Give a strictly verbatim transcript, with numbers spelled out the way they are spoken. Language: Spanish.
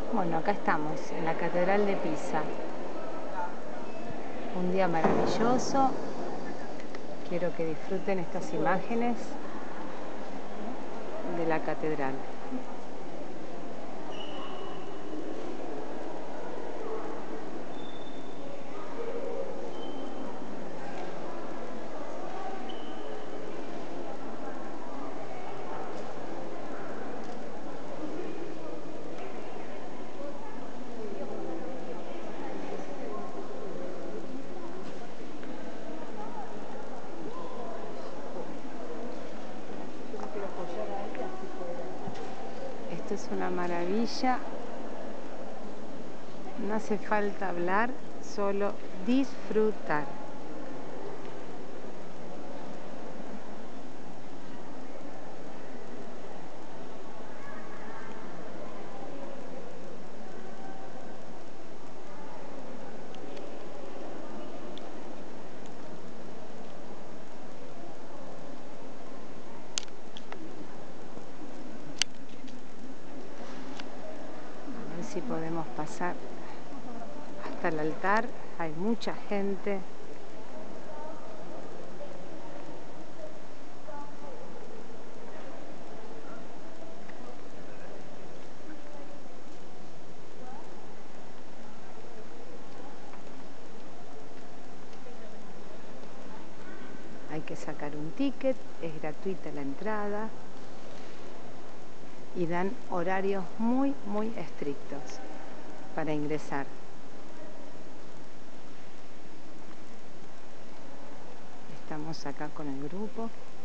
Bueno, acá estamos, en la Catedral de Pisa. Un día maravilloso. Quiero que disfruten estas imágenes de la catedral. Esto es una maravilla. No hace falta hablar, solo disfrutar. A ver si podemos pasar hasta el altar. Hay mucha gente. Hay que sacar un ticket, es gratuita la entrada y dan horarios muy, muy estrictos para ingresar. Estamos acá con el grupo.